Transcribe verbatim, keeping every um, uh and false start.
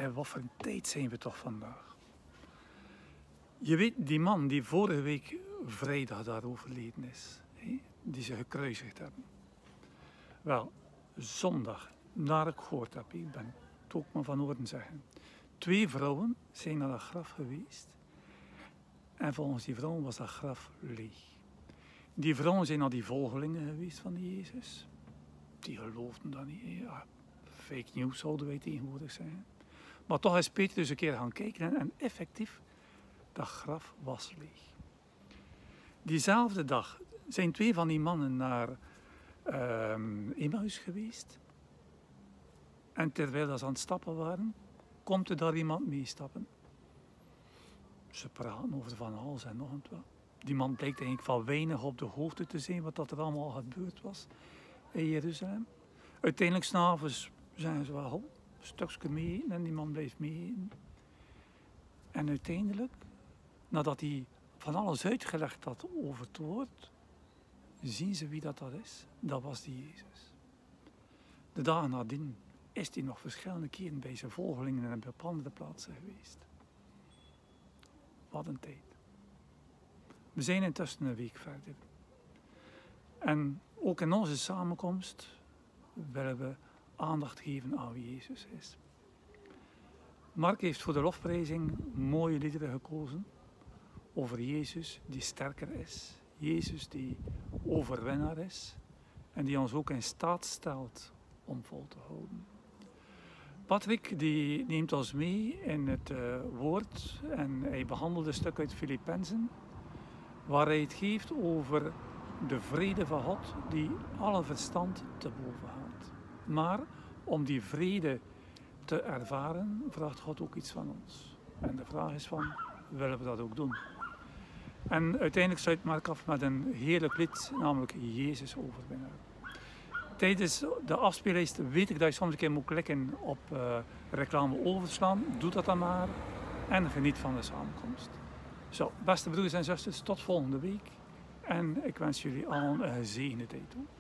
En wat voor een tijd zijn we toch vandaag? Je weet, die man die vorige week vrijdag daar overleden is, hè, die ze gekruisigd hebben. Wel, zondag, naar ik gehoord heb, ik ben het ook maar van horen zeggen. Twee vrouwen zijn naar dat graf geweest en volgens die vrouwen was dat graf leeg. Die vrouwen zijn naar die volgelingen geweest van Jezus. Die geloofden dat niet. Ja, fake news zouden wij tegenwoordig zeggen. Maar toch is Petrus dus een keer gaan kijken en, en effectief, dat graf was leeg. Diezelfde dag zijn twee van die mannen naar uh, Emmaus geweest. En terwijl ze aan het stappen waren, komt er daar iemand meestappen. Ze praten over van alles en nog wat. Die man blijkt eigenlijk van weinig op de hoogte te zijn wat dat er allemaal gebeurd was in Jeruzalem. Uiteindelijk s'avonds zijn ze wel een stukje mee en die man blijft mee. En uiteindelijk, nadat hij van alles uitgelegd had over het woord, zien ze wie dat, dat is. Dat was die Jezus. De dagen nadien is hij nog verschillende keren bij zijn volgelingen en op andere plaatsen geweest. Wat een tijd. We zijn intussen een week verder. En ook in onze samenkomst willen we aandacht geven aan wie Jezus is. Mark heeft voor de lofprijzing mooie liederen gekozen over Jezus die sterker is. Jezus die overwinnaar is en die ons ook in staat stelt om vol te houden. Patrick die neemt ons mee in het uh, woord en hij behandelt een stuk uit Filippenzen waar hij het geeft over de vrede van God die alle verstand te boven gaat. Maar om die vrede te ervaren vraagt God ook iets van ons. En de vraag is van, willen we dat ook doen? En uiteindelijk sluit Mark af met een heerlijk lied, namelijk Jezus overwinnaar. Tijdens de afspeellijst weet ik dat je soms een keer moet klikken op uh, reclame overslaan. Doe dat dan maar en geniet van de samenkomst. Zo, beste broers en zusters, tot volgende week. En ik wens jullie allen een gezegende tijd toe.